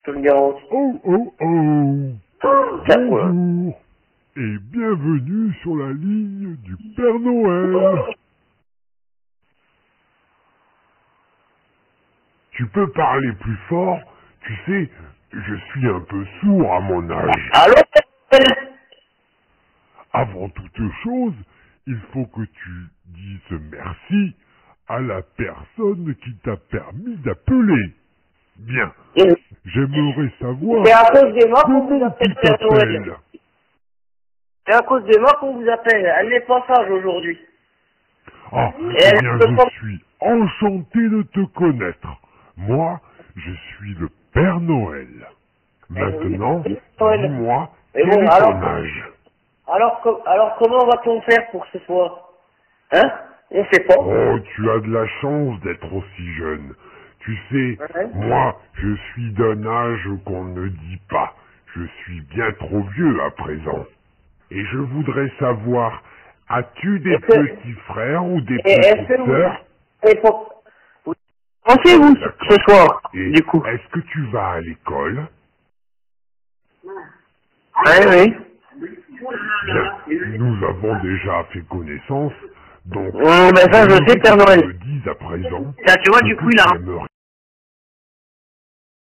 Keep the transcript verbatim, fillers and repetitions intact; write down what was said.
Je me garantis. Oh, oh, oh. Ça, voilà. Bonjour et bienvenue sur la ligne du Père Noël. Tu peux parler plus fort? Tu sais, je suis un peu sourd à mon âge. Allô? Avant toute chose, il faut que tu dises merci à la personne qui t'a permis d'appeler. Bien. J'aimerais savoir C'est à cause des morts qu'on vous comment appelle tu Père Noël. t'appelles. C'est à cause des morts qu'on vous appelle. Elle n'est pas sage aujourd'hui. Ah, Et eh elle bien, ne peut je pas... suis enchanté de te connaître. Moi, je suis le Père Noël. Maintenant, Noël. dis-moi, Mais quel bon, est alors, ton âge? alors, co- alors comment va-t-on faire pour ce soir? Hein? On sait pas. Oh, tu as de la chance d'être aussi jeune. Tu sais, Ouais. moi, je suis d'un âge qu'on ne dit pas. Je suis bien trop vieux à présent. Et je voudrais savoir, as-tu des Et que- petits frères ou des Et est-ce petites que vous... sœurs? et pour- vous pensez, vous, ce D'accord. soir, Et du coup? est-ce que tu vas à l'école? Oui, oui. Bien, nous avons déjà fait connaissance, donc Oh, ben ça, je sais, j'aimerais Père que tu Noël. me dises à présent Ça, tu vois, ce du que coup, il a... tu aimerais